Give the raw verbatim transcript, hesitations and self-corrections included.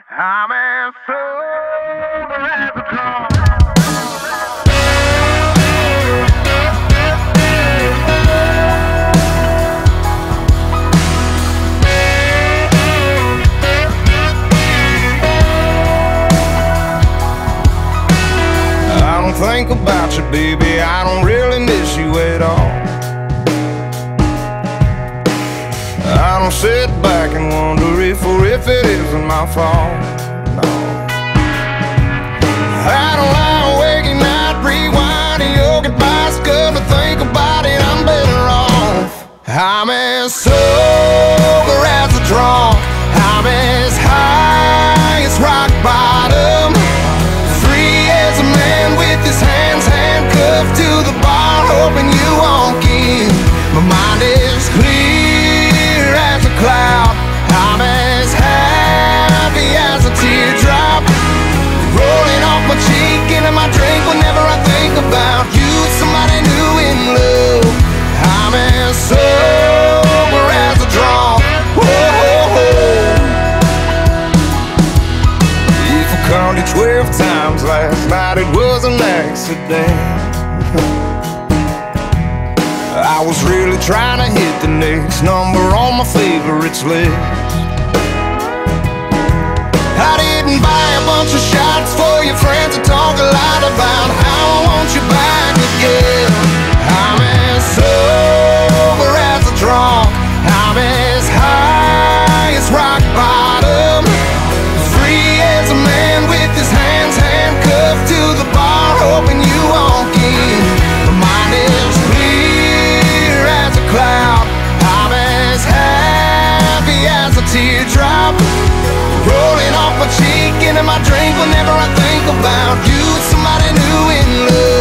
I'm as sober as a drum. I don't think about you, baby, I don't really miss you at all. I don't sit back and wonder if or if it isn't my fault, no. I don't lie awake at night rewinding your goodbyes, good to think about it, I'm better off. I'm as sober as a drunk, I'm as high as rock bottom, free as a man with his hands handcuffed to the bar, hoping you won't get. My mind is clear as a cloud, I'm as happy as a teardrop rolling off my cheek into my drink whenever I think about you, somebody new in love. I'm as sober as a drunk. Whoa. If I called you twelve times last night, it was an accident. I was really trying to hit the next number on my favorites list. I didn't buy a bunch of shots for your friends to talk a lot about how I want you back again. I'm as sober as a drunk, I'm as high as rock bottom, free as a man with his hands handcuffed to the bar, hoping you won't get. My mind is clear as a cloud, I'm as happy as a teardrop rolling off my cheek into my drink whenever I think about you, somebody new in love.